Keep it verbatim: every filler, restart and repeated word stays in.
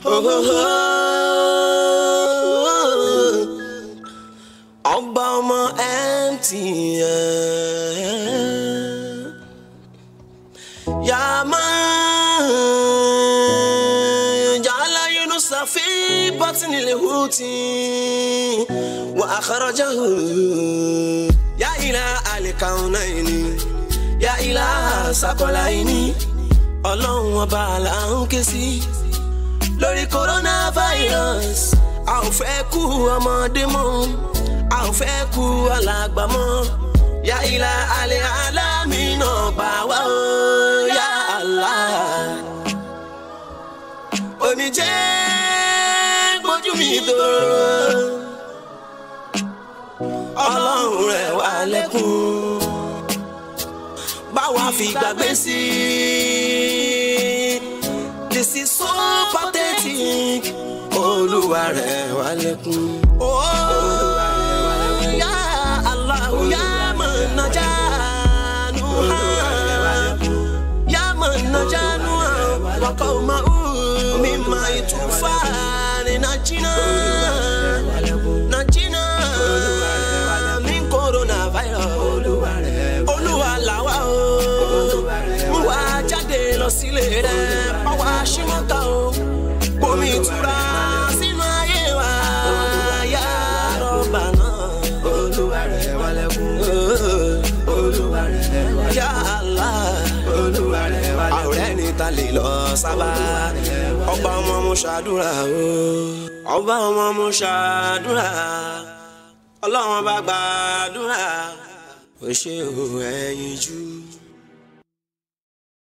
ọba ọmọ M T N yàmá jàlá Yunusa fi batni al-huti wa akhrajahu ya ila al-kawnayni ya ila saqalayni ọlọ́run ọba là ń ké sí lórí coronavirus a ò fẹ́ kú ọmọdé mọ́ a ò fẹ́ kú alàgbà mọ́ ya ilá alẹ́ alámi náà bá wá o ya Allah omijé gbójú mi dòrò ọlọ́run rẹ̀ wá lẹ́kùn báwa fi gbàgbé sí this is so pathetic olúwa rẹ̀ wá lẹ́kùn olúwa rẹ̀ wá lẹ́kùn ya Allah ya manajanu ya manajanu wa qawmahu mimma itufani najina najina min coronavirus olúwa làwa o mú wa jáde lọ sílé rẹ̀ báwa ṣímọ́ta o omi ìtura sínú ayé wa ya Rabbana olúwa rẹ̀ wá lẹ́kùn olúwa rẹ̀ wá lẹ́kùn ya Allah olúwa rẹ̀ wá lẹ́kùn àwòrán ní ta lè lọ sábà ọba ọmọ mo ṣàdúrà o ọba ọmọ mo ṣàdúrà ọlọ́run bá gbàdúrà ó ṣe o ẹ̀yin jù.